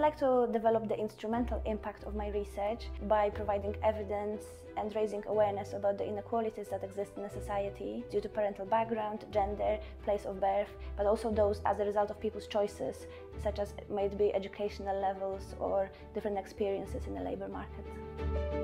like to develop the instrumental impact of my research by providing evidence and raising awareness about the inequalities that exist in a society due to parental background, gender, place of birth, but also those as a result of people's choices, such as it might be educational levels or different experiences in the labor market.